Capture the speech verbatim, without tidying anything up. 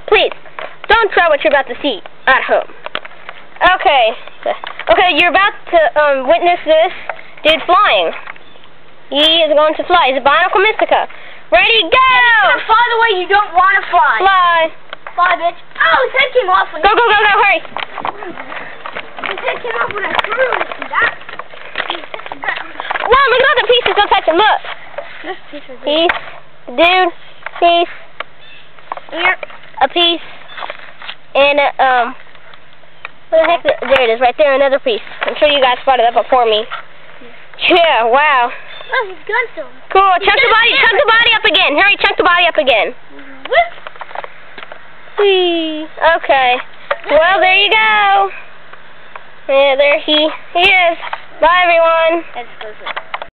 Please, don't try what you're about to see at home. Okay. Okay, you're about to um, witness this dude flying. He is going to fly. He's a Bionicle Mystica. Ready, go! Fly the way you don't want to fly. Fly. Fly, bitch. Oh, his head came off. When Go, go, go, go, hurry. His head came off when I threw it. That. Wow, look at all the pieces. Don't touch them. Look. This piece is Piece. Dude. Piece. Here. A piece. And, uh, um... Where the heck? Is it? There it is. Right there. Another piece. I'm sure you guys spotted that before me. Yeah, wow. Oh, he's gun still. Cool. Chunk the body. Chunk the body up again. Hurry, chunk the body up again. Whoop. Whee. Okay. Well, there you go. Yeah, there he, he is. Bye, everyone. Exclusive.